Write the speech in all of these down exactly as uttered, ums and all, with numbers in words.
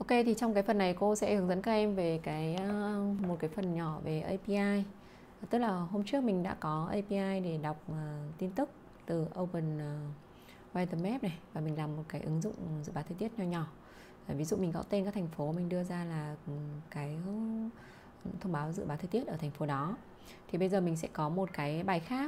Ok, thì trong cái phần này cô sẽ hướng dẫn các em về cái một cái phần nhỏ về a pê i. Tức là hôm trước mình đã có a pê i để đọc uh, tin tức từ Open uh, Weather Map này, và mình làm một cái ứng dụng dự báo thời tiết nho nhỏ. Ví dụ mình gõ tên các thành phố, mình đưa ra là cái thông báo dự báo thời tiết ở thành phố đó. Thì bây giờ mình sẽ có một cái bài khác.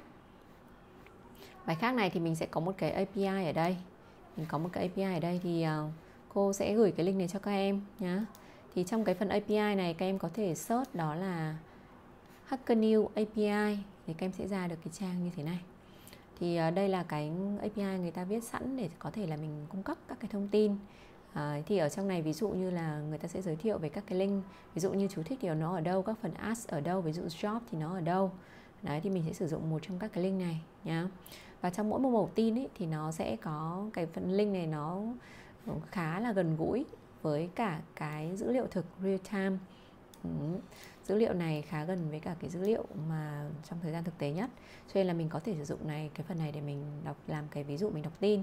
Bài khác này thì mình sẽ có một cái a pê i ở đây. Mình có một cái a pê i ở đây thì uh, cô sẽ gửi cái link này cho các em nhé. Thì trong cái phần a pê i này các em có thể search đó là Hacker News a pê i thì các em sẽ ra được cái trang như thế này. Thì uh, đây là cái a pê i người ta viết sẵn để có thể là mình cung cấp các cái thông tin. À, thì ở trong này ví dụ như là người ta sẽ giới thiệu về các cái link, ví dụ như chú thích thì nó ở đâu, các phần ask ở đâu, ví dụ job thì nó ở đâu. Đấy, thì mình sẽ sử dụng một trong các cái link này nhá. Và trong mỗi một mẫu tin ấy, thì nó sẽ có cái phần link này, nó khá là gần gũi với cả cái dữ liệu thực real time. Ừ. Dữ liệu này khá gần với cả cái dữ liệu mà trong thời gian thực tế nhất, cho nên là mình có thể sử dụng này cái phần này để mình đọc, làm cái ví dụ mình đọc tin.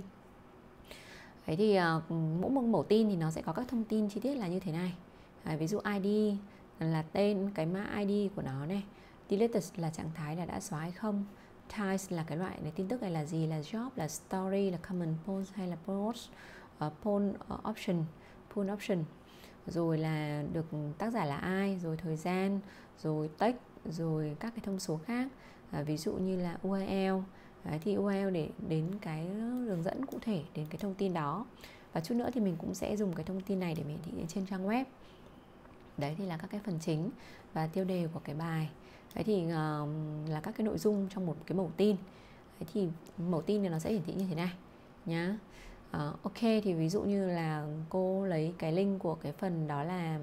Đấy thì uh, mỗi một mẫu tin thì nó sẽ có các thông tin chi tiết là như thế này. Đấy, ví dụ i đê là tên, cái mã i đê của nó này, deleted là trạng thái là đã xóa hay không, types là cái loại này, tin tức này là gì, là job, là story, là comment, post hay là post, uh, poll uh, option, poll option, rồi là được tác giả là ai, rồi thời gian, rồi text, rồi các cái thông số khác, à, ví dụ như là u rờ lờ. Đấy, thì u rờ lờ để đến cái đường dẫn cụ thể đến cái thông tin đó. Và chút nữa thì mình cũng sẽ dùng cái thông tin này để mình hiển thị trên trang web. Đấy thì là các cái phần chính và tiêu đề của cái bài. Đấy thì uh, là các cái nội dung trong một cái mẫu tin. Đấy thì mẫu tin này nó sẽ hiển thị như thế này nhá. Uh, ok, thì ví dụ như là cô lấy cái link của cái phần đó là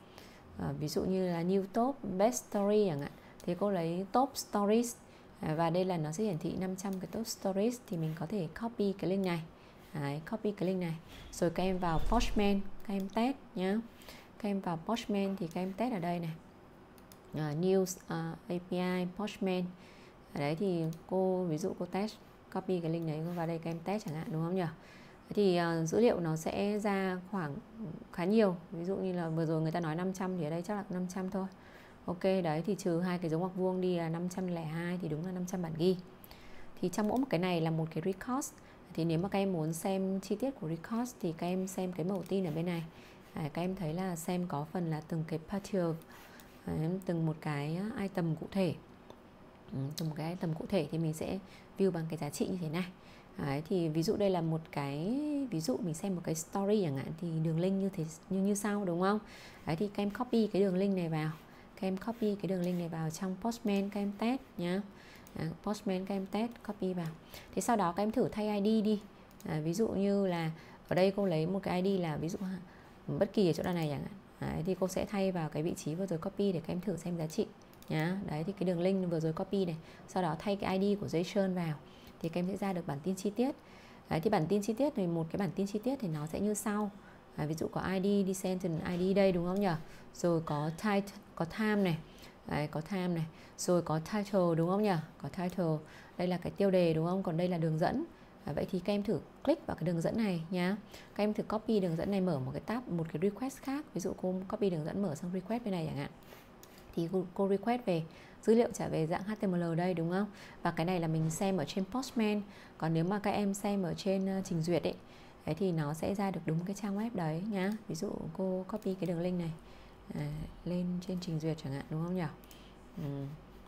uh, ví dụ như là new top best story chẳng hạn, thì cô lấy top stories. Và đây là nó sẽ hiển thị năm trăm cái top stories, thì mình có thể copy cái link này. Đấy, copy cái link này. Rồi các em vào Postman, các em test nhé. Các em vào Postman thì các em test ở đây này. Uh, News, uh, a pê i, Postman. Ở đấy thì cô, ví dụ cô test, copy cái link đấy vào đây các em test chẳng hạn, đúng không nhỉ? Thì uh, dữ liệu nó sẽ ra khoảng khá nhiều. Ví dụ như là vừa rồi người ta nói năm trăm thì ở đây chắc là năm trăm thôi. Ok, đấy thì trừ hai cái dấu ngoặc vuông đi là năm trăm lẻ hai thì đúng là năm trăm bản ghi. Thì trong mỗi một cái này là một cái record. Thì nếu mà các em muốn xem chi tiết của record thì các em xem cái mẫu tin ở bên này. À, các em thấy là xem có phần là từng cái partial, à, từng một cái item cụ thể. Ừ, từng một cái item cụ thể thì mình sẽ view bằng cái giá trị như thế này. Đấy, thì ví dụ đây là một cái ví dụ mình xem một cái story chẳng hạn, thì đường link như thế như như sau, đúng không? Đấy thì các em copy cái đường link này vào. Các em copy cái đường link này vào trong Postman, các em test nhá. À, Postman các em test, copy vào. Thế sau đó các em thử thay i đê đi. À, ví dụ như là ở đây cô lấy một cái i đê là ví dụ bất kỳ ở chỗ này chẳng hạn. Đấy, thì cô sẽ thay vào cái vị trí vừa rồi copy để các em thử xem giá trị nhá. Đấy thì cái đường link vừa rồi copy này, sau đó thay cái i đê của Jason vào thì các em sẽ ra được bản tin chi tiết. Đấy, thì bản tin chi tiết thì một cái bản tin chi tiết thì nó sẽ như sau. À, ví dụ có i đê, descendant i đê đây, đúng không nhỉ? Rồi có title, có time này. Đấy, có time này. Rồi có title, đúng không nhỉ? Có title. Đây là cái tiêu đề, đúng không? Còn đây là đường dẫn. À, vậy thì các em thử click vào cái đường dẫn này nhá. Các em thử copy đường dẫn này, mở một cái tab, một cái request khác. Ví dụ cô copy đường dẫn mở sang request bên này chẳng hạn. Thì cô request về dữ liệu trả về dạng hát tê em lờ đây, đúng không? Và cái này là mình xem ở trên Postman. Còn nếu mà các em xem ở trên uh, trình duyệt ấy, đấy thì nó sẽ ra được đúng cái trang web đấy nhá. Ví dụ cô copy cái đường link này à, lên trên trình duyệt chẳng hạn, đúng không nhỉ? Ừ.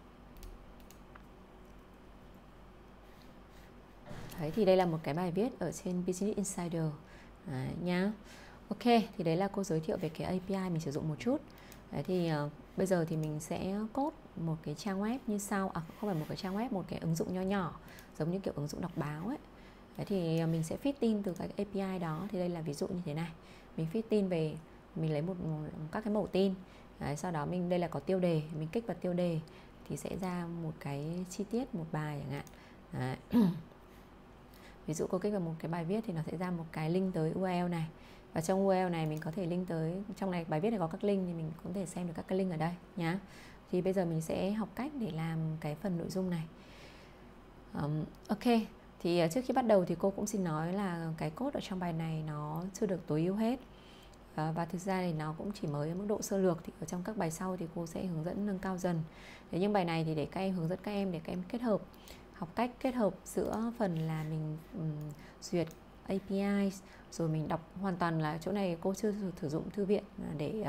Đấy thì đây là một cái bài viết ở trên Business Insider à, nhá. Ok, thì đấy là cô giới thiệu về cái a pê i mình sử dụng một chút. Đấy thì uh, bây giờ thì mình sẽ code một cái trang web như sau. À, không phải một cái trang web, một cái ứng dụng nho nhỏ, giống như kiểu ứng dụng đọc báo ấy. Đấy thì uh, mình sẽ feed tin từ cái a pê i đó. Thì đây là ví dụ như thế này. Mình feed tin về, mình lấy một, một các cái mẫu tin. Đấy, sau đó mình, đây là có tiêu đề, mình kích vào tiêu đề thì sẽ ra một cái chi tiết, một bài chẳng hạn. Đấy. Ví dụ cô kích vào một cái bài viết thì nó sẽ ra một cái link tới u rờ lờ này. Và trong u rờ lờ này mình có thể link tới, trong này bài viết này có các link thì mình có thể xem được các cái link ở đây nhá. Thì bây giờ mình sẽ học cách để làm cái phần nội dung này. um, Ok, thì trước khi bắt đầu thì cô cũng xin nói là cái code ở trong bài này nó chưa được tối ưu hết. À, và thực ra thì nó cũng chỉ mới ở mức độ sơ lược, thì ở trong các bài sau thì cô sẽ hướng dẫn nâng cao dần. Thế nhưng bài này thì để các em hướng dẫn các em để các em kết hợp, học cách kết hợp giữa phần là mình um, duyệt a pê i, rồi mình đọc hoàn toàn là chỗ này cô chưa sử dụng thư viện để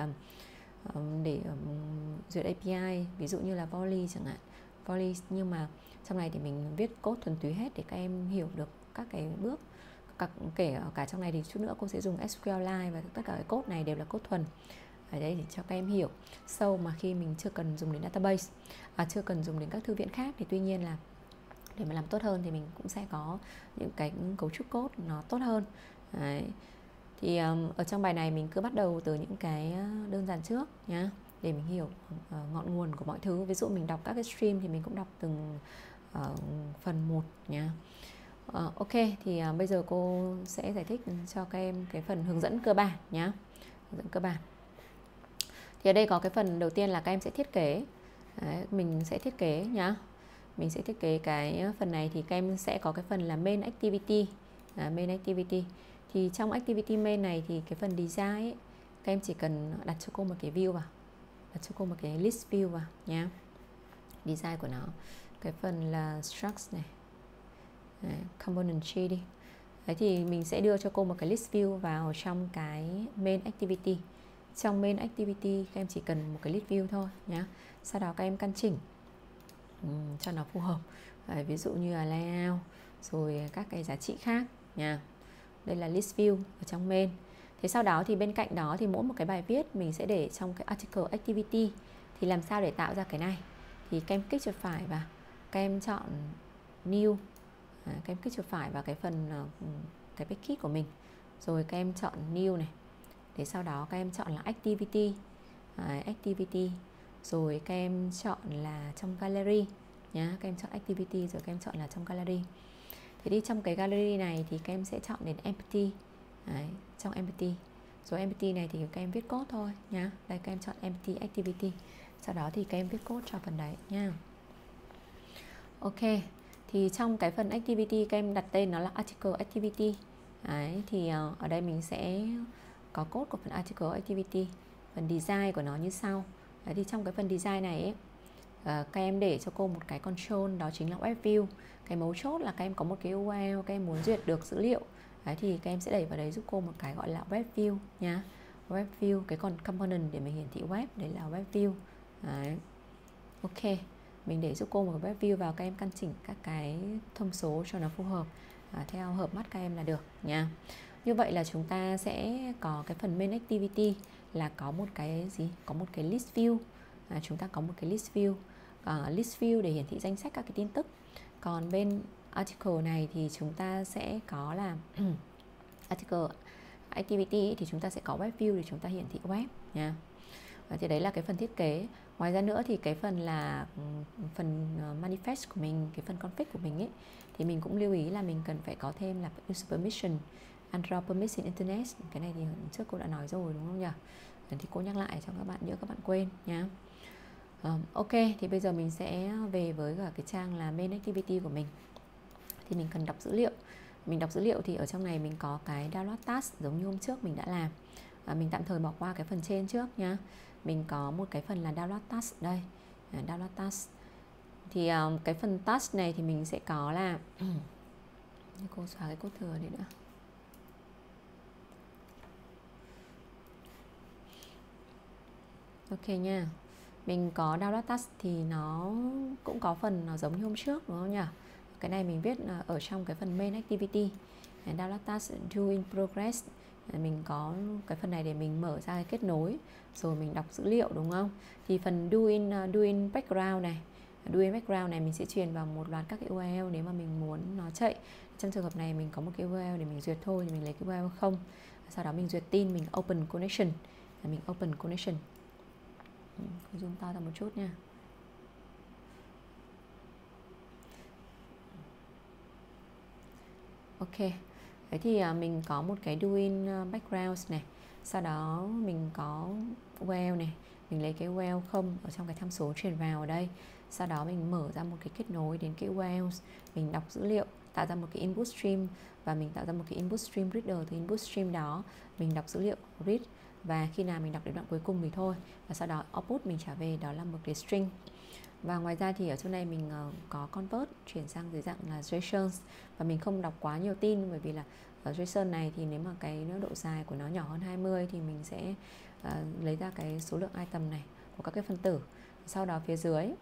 um, để um, duyệt a pê i, ví dụ như là Volley chẳng hạn, Volley, nhưng mà trong này thì mình viết code thuần túy hết để các em hiểu được các cái bước. Kể cả trong này thì chút nữa cô sẽ dùng ét quy eo Lite, và tất cả cái code này đều là code thuần ở đây để cho các em hiểu sâu, mà khi mình chưa cần dùng đến database, à, chưa cần dùng đến các thư viện khác, thì tuy nhiên là để mà làm tốt hơn thì mình cũng sẽ có những cái cấu trúc code nó tốt hơn. Đấy. Thì um, ở trong bài này mình cứ bắt đầu từ những cái đơn giản trước nhá, để mình hiểu uh, ngọn nguồn của mọi thứ. Ví dụ mình đọc các cái stream thì mình cũng đọc từng uh, phần một nhá. Uh, ok, thì uh, bây giờ cô sẽ giải thích cho các em cái phần hướng dẫn cơ bản nhá. Hướng dẫn cơ bản. Thì ở đây có cái phần đầu tiên là các em sẽ thiết kế. Đấy, mình sẽ thiết kế nhá. Mình sẽ thiết kế cái phần này thì các em sẽ có cái phần là main activity. À, main activity. Thì trong activity main này thì cái phần design ấy, các em chỉ cần đặt cho cô một cái view vào. Đặt cho cô một cái list view vào nhá. Design của nó. Cái phần là structs này. Đấy, component tree đi. Đấy thì mình sẽ đưa cho cô một cái list view vào trong cái main activity. Trong main activity các em chỉ cần một cái list view thôi nhá. Sau đó các em căn chỉnh um, cho nó phù hợp. Đấy, ví dụ như là layout, rồi các cái giá trị khác nha. Đây là list view ở trong main. Thế sau đó thì bên cạnh đó thì mỗi một cái bài viết mình sẽ để trong cái article activity. Thì làm sao để tạo ra cái này? Thì các em kích chuột phải vào, các em chọn new. À, các em kích chuột phải vào cái phần uh, cái package của mình, rồi các em chọn new này, để sau đó các em chọn là activity, à, activity, rồi các em chọn là trong gallery nhá, các em chọn activity rồi các em chọn là trong gallery. Thế đi trong cái gallery này thì các em sẽ chọn đến empty. Đấy, trong empty, rồi empty này thì các em viết code thôi nhá. Đây các em chọn empty activity, sau đó thì các em viết code cho phần đấy nha. Ok. Thì trong cái phần activity các em đặt tên nó là article activity. Đấy, thì ở đây mình sẽ có code của phần article activity. Phần design của nó như sau. Đấy, thì trong cái phần design này ấy, các em để cho cô một cái control, đó chính là web view. Cái mấu chốt là các em có một cái u rờ lờ, các em muốn duyệt được dữ liệu. Đấy, thì các em sẽ đẩy vào đấy giúp cô một cái gọi là web view nhá. Web view, cái còn component để mình hiển thị web, đấy là web view. Đấy. Ok. Mình để giúp cô một cái web view vào, các em căn chỉnh các cái thông số cho nó phù hợp, à, theo hợp mắt các em là được nha. Như vậy là chúng ta sẽ có cái phần main activity là có một cái gì? Có một cái list view. À, chúng ta có một cái list view. À, list view để hiển thị danh sách các cái tin tức. Còn bên article này thì chúng ta sẽ có là article activity thì chúng ta sẽ có web view để chúng ta hiển thị web nha. Và thì đấy là cái phần thiết kế. Ngoài ra nữa thì cái phần là phần manifest của mình, cái phần config của mình ấy, thì mình cũng lưu ý là mình cần phải có thêm là user permission, Android permission internet. Cái này thì trước cô đã nói rồi đúng không nhỉ? Thì cô nhắc lại cho các bạn, nhớ các bạn quên nhá. um, Ok, thì bây giờ mình sẽ về với cả cái trang là main activity của mình. Thì mình cần đọc dữ liệu. Mình đọc dữ liệu thì ở trong này mình có cái download task giống như hôm trước mình đã làm. à, Mình tạm thời bỏ qua cái phần trên trước nhá. Mình có một cái phần là download task đây, à, download task. Thì um, cái phần task này thì mình sẽ có là cô xóa cái code thừa này nữa. Ok nha. Mình có download task thì nó cũng có phần nó giống như hôm trước đúng không nhỉ? Cái này mình viết ở trong cái phần main activity. Download task do in progress. Mình có cái phần này để mình mở ra cái kết nối, rồi mình đọc dữ liệu đúng không? Thì phần do in, do in background này, do in background này mình sẽ truyền vào một loạt các cái u rờ lờ nếu mà mình muốn nó chạy. Trong trường hợp này mình có một cái u rờ lờ để mình duyệt thôi thì mình lấy cái u rờ lờ không. Sau đó mình duyệt tin, mình open connection. Mình open connection. Zoom to ra một chút nha. Ok. Đấy thì mình có một cái do in background này. Sau đó mình có u rờ lờ này, mình lấy cái u rờ lờ không ở trong cái tham số truyền vào ở đây. Sau đó mình mở ra một cái kết nối đến cái u rờ lờ, mình đọc dữ liệu, tạo ra một cái input stream, và mình tạo ra một cái input stream reader. Từ input stream đó mình đọc dữ liệu read, và khi nào mình đọc đến đoạn cuối cùng thì thôi, và sau đó output mình trả về đó là một cái string. Và ngoài ra thì ở chỗ này mình uh, có convert chuyển sang dưới dạng là JSON, và mình không đọc quá nhiều tin, bởi vì là ở JSON này thì nếu mà cái độ dài của nó nhỏ hơn hai mươi thì mình sẽ uh, lấy ra cái số lượng item này của các cái phân tử. Sau đó phía dưới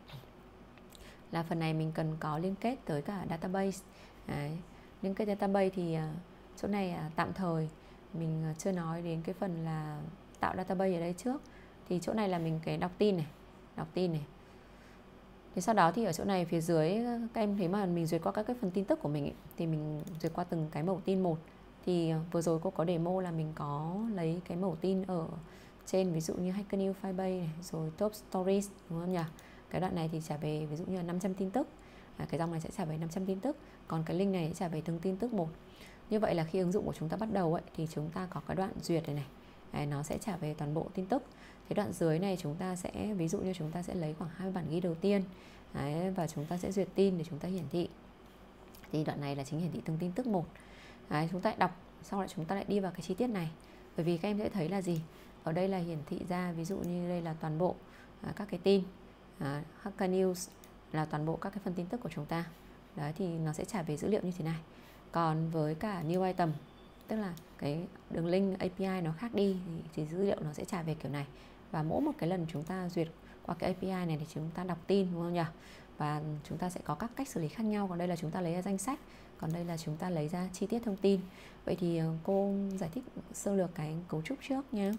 là phần này mình cần có liên kết tới cả database. Đấy. Liên kết database thì uh, chỗ này uh, tạm thời mình uh, chưa nói đến cái phần là tạo database ở đây trước. Thì chỗ này là mình cái đọc tin này, đọc tin này. Thì sau đó thì ở chỗ này phía dưới các em thấy mà mình duyệt qua các cái phần tin tức của mình ấy, thì mình duyệt qua từng cái mẫu tin một. Thì vừa rồi cô có demo là mình có lấy cái mẫu tin ở trên, ví dụ như Hacker News, Firebase này, rồi Top Stories, đúng không nhỉ? Cái đoạn này thì trả về ví dụ như là năm trăm tin tức, à, cái dòng này sẽ trả về năm trăm tin tức, còn cái link này sẽ trả về từng tin tức một. Như vậy là khi ứng dụng của chúng ta bắt đầu ấy, thì chúng ta có cái đoạn duyệt này này, Đấy, nó sẽ trả về toàn bộ tin tức. Cái đoạn dưới này chúng ta sẽ, ví dụ như chúng ta sẽ lấy khoảng hai mươi bản ghi đầu tiên. Đấy, và chúng ta sẽ duyệt tin để chúng ta hiển thị. Thì đoạn này là chính hiển thị từng tin tức một. Đấy, chúng ta lại đọc, sau lại chúng ta lại đi vào cái chi tiết này. Bởi vì các em sẽ thấy là gì? Ở đây là hiển thị ra, ví dụ như đây là toàn bộ à, các cái tin. à, Hacker News là toàn bộ các cái phần tin tức của chúng ta. Đấy, thì nó sẽ trả về dữ liệu như thế này. Còn với cả new item, tức là cái đường link a pê i nó khác đi, thì, thì dữ liệu nó sẽ trả về kiểu này. Và mỗi một cái lần chúng ta duyệt qua cái a pê i này thì chúng ta đọc tin, đúng không nhỉ? Và chúng ta sẽ có các cách xử lý khác nhau. Còn đây là chúng ta lấy ra danh sách, còn đây là chúng ta lấy ra chi tiết thông tin. Vậy thì cô giải thích sơ lược cái cấu trúc trước nha.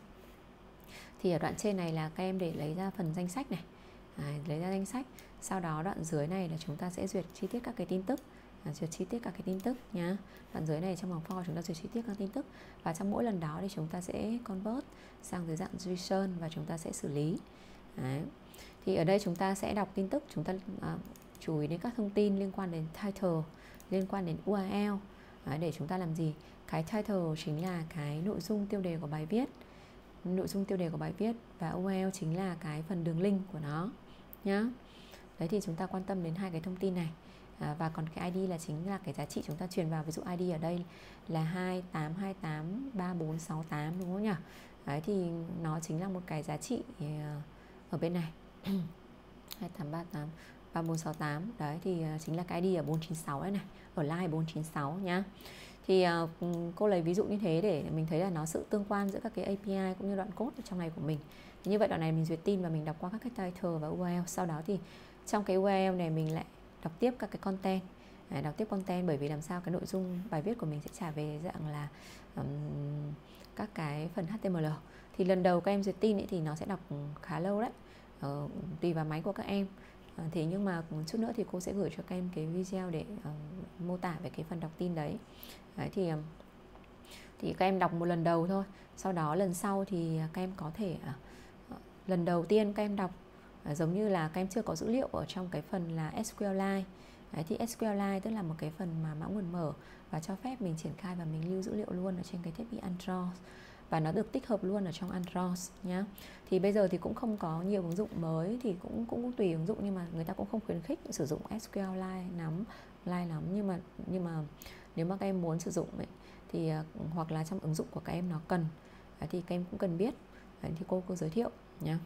Thì ở đoạn trên này là các em để lấy ra phần danh sách này, à, lấy ra danh sách. Sau đó đoạn dưới này là chúng ta sẽ duyệt chi tiết các cái tin tức, à, duyệt chi tiết các cái tin tức nhá. Đoạn dưới này trong vòng for chúng ta duyệt chi tiết các tin tức, và trong mỗi lần đó thì chúng ta sẽ convert sang dưới dạng JSON và chúng ta sẽ xử lý. Đấy. Thì ở đây chúng ta sẽ đọc tin tức, chúng ta à, chú ý đến các thông tin liên quan đến title, liên quan đến u rờ lờ. Đấy, để chúng ta làm gì? Cái title chính là cái nội dung tiêu đề của bài viết, nội dung tiêu đề của bài viết, và u rờ lờ chính là cái phần đường link của nó nhá. Đấy, thì chúng ta quan tâm đến hai cái thông tin này. À, và còn cái i đê là chính là cái giá trị chúng ta truyền vào. Ví dụ i đê ở đây là hai tám hai tám ba bốn sáu tám, đúng không nhỉ? Đấy, thì nó chính là một cái giá trị ở bên này hai tám ba tám ba bốn sáu tám. Đấy, thì chính là cái i đê ở bốn chín sáu đấy này, ở line bốn chín sáu nhá. Thì uh, cô lấy ví dụ như thế để mình thấy là nó sự tương quan giữa các cái a pê i cũng như đoạn code ở trong này của mình. Thì như vậy đoạn này mình duyệt tin và mình đọc qua các cái title và u rờ lờ. Sau đó thì trong cái u rờ lờ này mình lại đọc tiếp các cái content. Đấy, đọc tiếp content, bởi vì làm sao cái nội dung bài viết của mình sẽ trả về dạng là um, các cái phần hát tê em lờ. Thì lần đầu các em duyệt tin ấy, thì nó sẽ đọc khá lâu đấy, uh, tùy vào máy của các em. uh, Thế nhưng mà chút nữa thì cô sẽ gửi cho các em cái video để uh, mô tả về cái phần đọc tin đấy. Đấy, thì um, thì các em đọc một lần đầu thôi. Sau đó lần sau thì các em có thể uh, lần đầu tiên các em đọc uh, giống như là các em chưa có dữ liệu ở trong cái phần là ét quy eo Lite. Đấy, thì ét quy eo Lite tức là một cái phần mà mã nguồn mở và cho phép mình triển khai và mình lưu dữ liệu luôn ở trên cái thiết bị Android, và nó được tích hợp luôn ở trong Android nhá. Thì bây giờ thì cũng không có nhiều ứng dụng mới, thì cũng cũng tùy ứng dụng, nhưng mà người ta cũng không khuyến khích sử dụng ét quy eo Lite lắm, Lite lắm. Nhưng mà nhưng mà nếu mà các em muốn sử dụng ấy, thì hoặc là trong ứng dụng của các em nó cần, thì các em cũng cần biết. Đấy, thì cô cô giới thiệu nhá.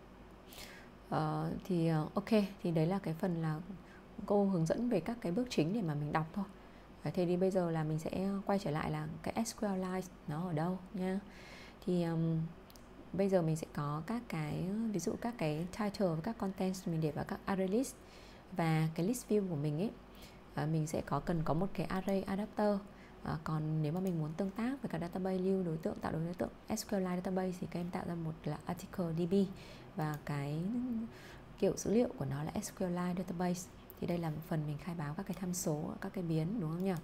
Uh, thì uh, ok, thì đấy là cái phần là cô hướng dẫn về các cái bước chính để mà mình đọc thôi. Đấy, thế thì bây giờ là mình sẽ quay trở lại là cái ét quy eo Lite nó ở đâu nha. Thì um, bây giờ mình sẽ có các cái, ví dụ các cái title và các content mình để vào các array list, và cái list view của mình ấy, uh, mình sẽ có cần có một cái array adapter. À, còn nếu mà mình muốn tương tác với cả database, lưu đối tượng, tạo đối tượng ét quy eo Lite database, thì các em tạo ra một là article đê bê, và cái kiểu dữ liệu của nó là ét quy eo Lite database. Thì đây là một phần mình khai báo các cái tham số, các cái biến, đúng không nhỉ?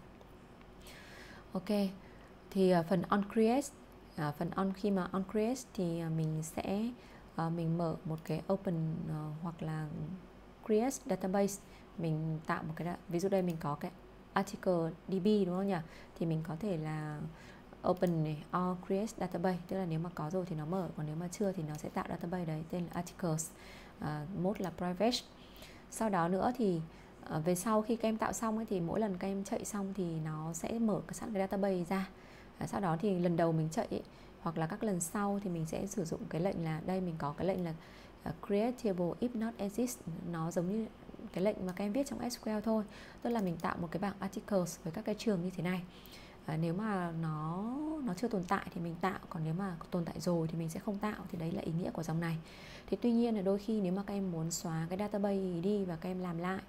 Ok, thì uh, phần on create, uh, phần on khi mà on create thì uh, mình sẽ uh, mình mở một cái open uh, hoặc là create database, mình tạo một cái, ví dụ đây mình có cái article đê bê, đúng không nhỉ? Thì mình có thể là open này, or create database, tức là nếu mà có rồi thì nó mở, còn nếu mà chưa thì nó sẽ tạo database đấy, tên là articles, uh, mode là private. Sau đó nữa thì uh, về sau khi các em tạo xong ấy, thì mỗi lần các em chạy xong thì nó sẽ mở sẵn cái database ra. uh, Sau đó thì lần đầu mình chạy ấy, hoặc là các lần sau thì mình sẽ sử dụng cái lệnh là, đây mình có cái lệnh là uh, create table if not exist. Nó giống như cái lệnh mà các em viết trong ét quy eo thôi, tức là mình tạo một cái bảng articles với các cái trường như thế này. À, nếu mà nó nó chưa tồn tại thì mình tạo, còn nếu mà tồn tại rồi thì mình sẽ không tạo. Thì đấy là ý nghĩa của dòng này. Thì tuy nhiên là đôi khi nếu mà các em muốn xóa cái database đi và các em làm lại,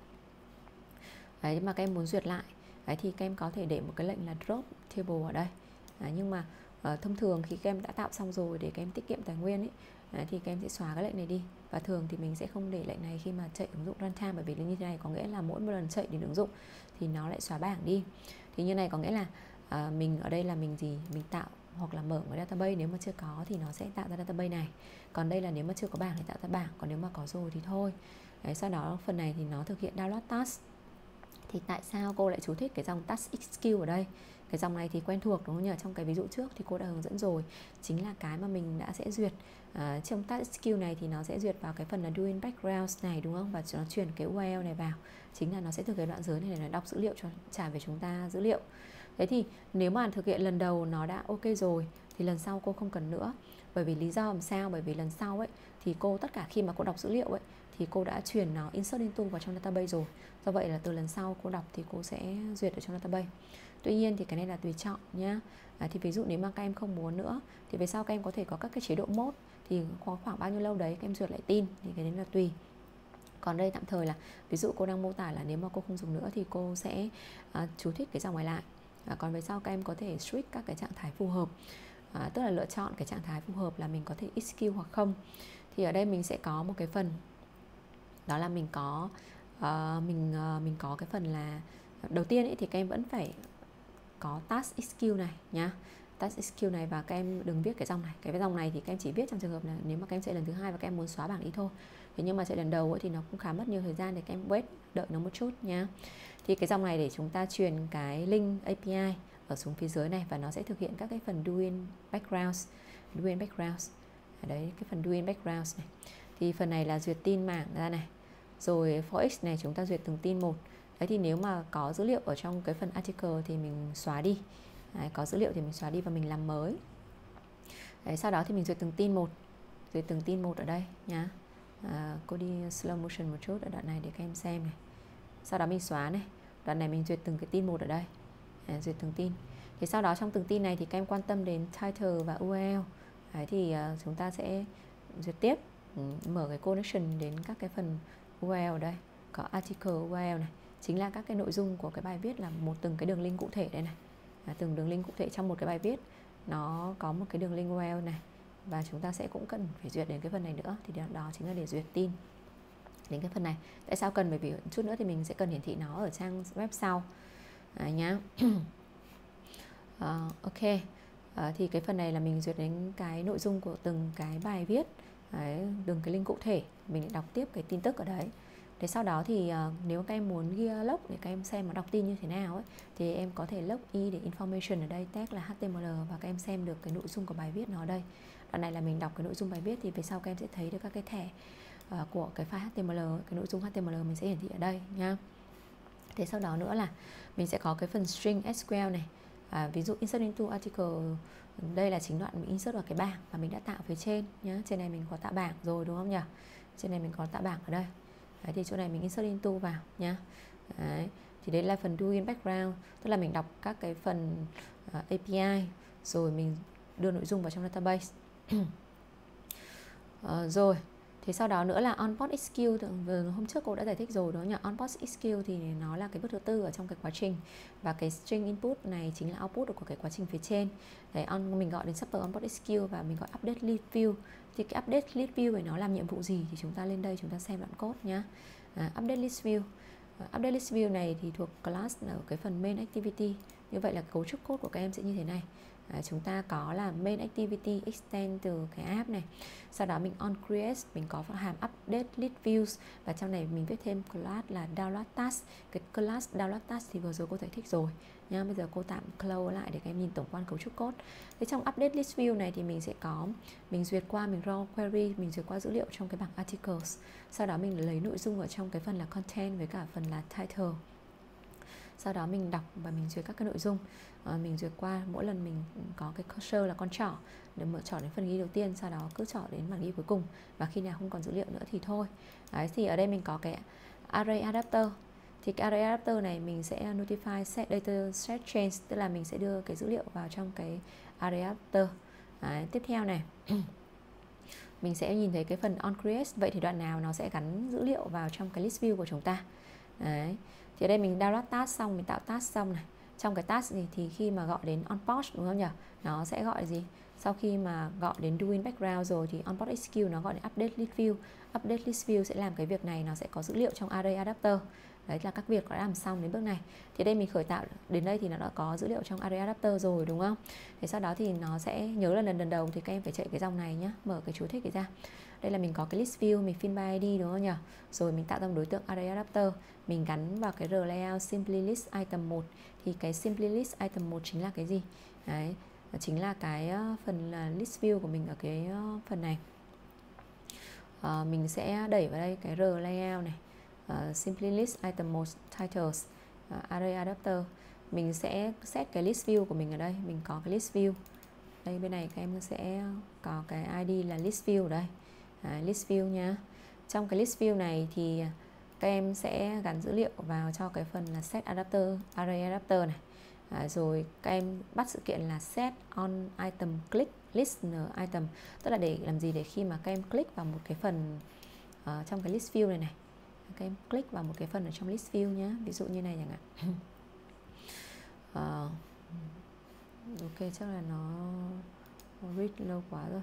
đấy, mà các em muốn duyệt lại, đấy, thì các em có thể để một cái lệnh là drop table ở đây. Đấy, nhưng mà uh, thông thường khi các em đã tạo xong rồi để các em tiết kiệm tài nguyên ấy, đấy, thì các em sẽ xóa cái lệnh này đi. Và thường thì mình sẽ không để lệnh này khi mà chạy ứng dụng runtime, bởi vì như thế này có nghĩa là mỗi một lần chạy đến ứng dụng thì nó lại xóa bảng đi. Thì như này có nghĩa là uh, mình ở đây là mình gì mình tạo hoặc là mở một database, nếu mà chưa có thì nó sẽ tạo ra database này. Còn đây là nếu mà chưa có bảng thì tạo ra bảng, còn nếu mà có rồi thì thôi. Đấy, sau đó phần này thì nó thực hiện download task. Thì tại sao cô lại chú thích cái dòng task execute ở đây? Cái dòng này thì quen thuộc đúng không nhỉ? Trong cái ví dụ trước thì cô đã hướng dẫn rồi, chính là cái mà mình đã sẽ duyệt. À, trong task execute này thì nó sẽ duyệt vào cái phần là doing background này đúng không? Và nó chuyển cái u rờ lờ này vào, chính là nó sẽ thực hiện đoạn dưới này để nó đọc dữ liệu cho trả về chúng ta dữ liệu. Thế thì nếu mà thực hiện lần đầu nó đã ok rồi thì lần sau cô không cần nữa. Bởi vì lý do làm sao? Bởi vì lần sau ấy thì cô tất cả khi mà cô đọc dữ liệu ấy thì cô đã chuyển nó insert into vào trong database rồi. Do vậy là từ lần sau cô đọc thì cô sẽ duyệt ở trong database. Tuy nhiên thì cái này là tùy chọn nhá. À, thì ví dụ nếu mà các em không muốn nữa thì về sau các em có thể có các cái chế độ mode, thì có khoảng bao nhiêu lâu đấy các em duyệt lại tin, thì cái đấy là tùy. Còn đây tạm thời là ví dụ cô đang mô tả là nếu mà cô không dùng nữa thì cô sẽ à, chú thích cái dòng này lại. À, còn về sau các em có thể switch các cái trạng thái phù hợp, à, tức là lựa chọn cái trạng thái phù hợp là mình có thể execute hoặc không. Thì ở đây mình sẽ có một cái phần đó là mình có uh, mình uh, mình có cái phần là đầu tiên ấy, thì các em vẫn phải có task execute này nhá, task execute này, và các em đừng viết cái dòng này. Cái dòng này thì các em chỉ viết trong trường hợp là nếu mà các em chạy lần thứ hai và các em muốn xóa bảng đi thôi. Thế nhưng mà chạy lần đầu ấy thì nó cũng khá mất nhiều thời gian, để các em wait đợi nó một chút nhá. Thì cái dòng này để chúng ta truyền cái link a pê i ở xuống phía dưới này, và nó sẽ thực hiện các cái phần doing backgrounds, doing backgrounds. Đấy, cái phần doing backgrounds này. Thì phần này là duyệt tin mảng ra này. Rồi for each này chúng ta duyệt từng tin một. Đấy, thì nếu mà có dữ liệu ở trong cái phần article thì mình xóa đi. Đấy, có dữ liệu thì mình xóa đi và mình làm mới. Đấy, sau đó thì mình duyệt từng tin một. Duyệt từng tin một ở đây nhá. À, cô đi slow motion một chút ở đoạn này để các em xem này. Sau đó mình xóa này. Đoạn này mình duyệt từng cái tin một ở đây. À, duyệt từng tin. Thì sau đó trong từng tin này thì các em quan tâm đến title và u rờ lờ. Đấy, thì uh, chúng ta sẽ duyệt tiếp. Ừ, mở cái connection đến các cái phần u rờ lờ ở đây. Có article u rờ lờ này, chính là các cái nội dung của cái bài viết, là một từng cái đường link cụ thể đây này. À, từng đường link cụ thể trong một cái bài viết nó có một cái đường link u rờ lờ này, và chúng ta sẽ cũng cần phải duyệt đến cái phần này nữa. Thì đó chính là để duyệt tin đến cái phần này. Tại sao cần? Bởi vì chút nữa thì mình sẽ cần hiển thị nó ở trang web sau à, nhá. à, ok à, thì cái phần này là mình duyệt đến cái nội dung của từng cái bài viết. Đấy, từng cái link cụ thể mình đọc tiếp cái tin tức ở đấy. Thế sau đó thì uh, nếu các em muốn ghi log để các em xem nó đọc tin như thế nào ấy, thì em có thể log i để information ở đây, tag là hát tê em lờ, và các em xem được cái nội dung của bài viết nó ở đây. Đoạn này là mình đọc cái nội dung bài viết, thì về sau các em sẽ thấy được các cái thẻ uh, của cái file hát tê em lờ, cái nội dung hát tê em lờ mình sẽ hiển thị ở đây nhá. Thế sau đó nữa là mình sẽ có cái phần string ét quy eo này. À, ví dụ insert into article, đây là chính đoạn mình insert vào cái bảng mà mình đã tạo phía trên nhá. Trên này mình có tạo bảng rồi đúng không nhỉ? Trên này mình có tạo bảng ở đây. Đấy, thì chỗ này mình insert into vào nhá. Đấy, thì đấy là phần doing background, tức là mình đọc các cái phần uh, a pê i rồi mình đưa nội dung vào trong database. uh, rồi thì sau đó nữa là onboard execute, hôm trước cô đã giải thích rồi đó nhỉ. Onboard execute thì nó là cái bước thứ tư ở trong cái quá trình, và cái string input này chính là output của cái quá trình phía trên. Đấy, on, mình gọi đến super onboard execute và mình gọi update list view. Thì cái update list view này nó làm nhiệm vụ gì thì chúng ta lên đây chúng ta xem đoạn code nhá. À, update list view, uh, update list view này thì thuộc class ở cái phần main activity. Như vậy là cấu trúc code của các em sẽ như thế này. À, chúng ta có là main activity extend từ cái app này, sau đó mình on create, mình có hàm update list views, và trong này mình viết thêm class là download task. Cái class download task thì vừa rồi cô giải thích rồi nha. Bây giờ cô tạm close lại để các em nhìn tổng quan cấu trúc code. Thế trong update list view này thì mình sẽ có, mình duyệt qua, mình raw query, mình duyệt qua dữ liệu trong cái bảng articles, sau đó mình lấy nội dung ở trong cái phần là content với cả phần là title. Sau đó mình đọc và mình duyệt các cái nội dung. à, Mình duyệt qua, mỗi lần mình có cái cursor là con trỏ để mở trỏ đến phần ghi đầu tiên, sau đó cứ trỏ đến bản ghi cuối cùng, và khi nào không còn dữ liệu nữa thì thôi. Đấy, thì ở đây mình có cái array adapter. Thì cái array adapter này mình sẽ notify set data set change, tức là mình sẽ đưa cái dữ liệu vào trong cái array adapter. Đấy, tiếp theo này mình sẽ nhìn thấy cái phần on create. Vậy thì đoạn nào nó sẽ gắn dữ liệu vào trong cái list view của chúng ta. Đấy. Thì ở đây mình download task xong, mình tạo task xong này. Trong cái task gì thì khi mà gọi đến onPost, đúng không nhỉ? Nó sẽ gọi gì? Sau khi mà gọi đến doing background rồi thì onPost execute nó gọi đến update list view. Update list view sẽ làm cái việc này, nó sẽ có dữ liệu trong array adapter. Đấy là các việc đã làm xong đến bước này. Thì đây mình khởi tạo đến đây thì nó đã có dữ liệu trong array adapter rồi, đúng không? Thì sau đó thì nó sẽ nhớ là lần lần đầu thì các em phải chạy cái dòng này nhá, mở cái chú thích cái ra. Đây là mình có cái list view, mình fill by i đê, đúng không nhỉ? Rồi mình tạo ra một đối tượng array adapter, mình gắn vào cái r layout simply list item một. Thì cái simply list item một chính là cái gì? Đấy, chính là cái phần là list view của mình ở cái phần này. à, Mình sẽ đẩy vào đây cái r layout này, uh, simply list item một titles, uh, array adapter. Mình sẽ set cái list view của mình ở đây, mình có cái list view đây, bên này các em sẽ có cái i đê là list view ở đây. à, List view nhá. Trong cái list view này thì các em sẽ gắn dữ liệu vào cho cái phần là set adapter, array adapter này. à, Rồi các em bắt sự kiện là set on item click listener item, tức là để làm gì? Để khi mà các em click vào một cái phần uh, trong cái list view này này, các em click vào một cái phần ở trong list view nhé. Ví dụ như này chẳng hạn. uh, Ok, chắc là nó read lâu quá rồi.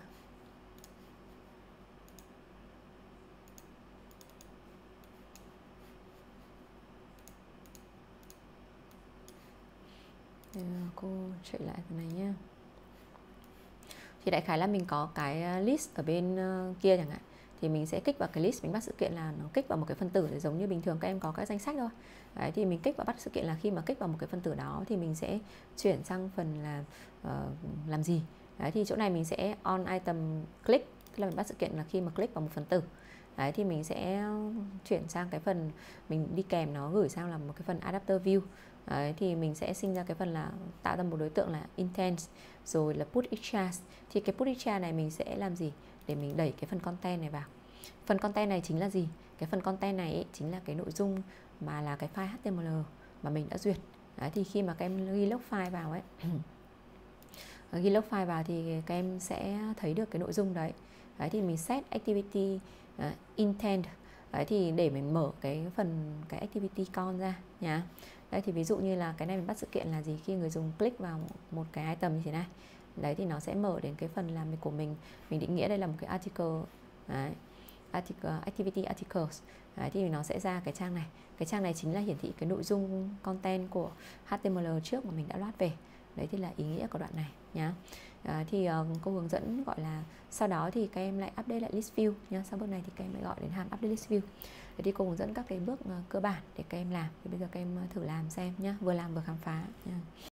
Để cô chạy lại cái này nhé. Thì đại khái là mình có cái list ở bên kia chẳng hạn, thì mình sẽ kích vào cái list, mình bắt sự kiện là nó kích vào một cái phân tử, để giống như bình thường các em có các danh sách thôi. Đấy, thì mình kích và bắt sự kiện là khi mà kích vào một cái phân tử đó thì mình sẽ chuyển sang phần là uh, làm gì. Đấy, thì chỗ này mình sẽ on item click, tức là mình bắt sự kiện là khi mà click vào một phân tử. Đấy, thì mình sẽ chuyển sang cái phần mình đi kèm nó gửi sang là một cái phần adapter view. Đấy, thì mình sẽ sinh ra cái phần là tạo ra một đối tượng là intent, rồi là put extra. Thì cái put extra này mình sẽ làm gì? Để mình đẩy cái phần content này vào. Phần content này chính là gì? Cái phần content này ấy, chính là cái nội dung mà là cái file hát tê em lờ mà mình đã duyệt. Đấy, thì khi mà các em ghi log file vào ấy ghi log file vào thì các em sẽ thấy được cái nội dung đấy. Đấy, thì mình set activity uh, intent. Đấy, thì để mình mở cái phần cái activity con ra nhá. Đấy, thì ví dụ như là cái này mình bắt sự kiện là gì? Khi người dùng click vào một cái item như thế này, đấy thì nó sẽ mở đến cái phần làm của mình. Mình định nghĩa đây là một cái article. Đấy, article, activity articles. Đấy, thì nó sẽ ra cái trang này. Cái trang này chính là hiển thị cái nội dung content của hát tê em lờ trước mà mình đã load về. Đấy thì là ý nghĩa của đoạn này nhá. À, thì uh, cô hướng dẫn gọi là sau đó thì các em lại update lại list view nhá. Sau bước này thì các em lại gọi đến hàm update list view. Đấy, thì cô hướng dẫn các cái bước uh, cơ bản để các em làm. Thì bây giờ các em thử làm xem nhá, vừa làm vừa khám phá nhá.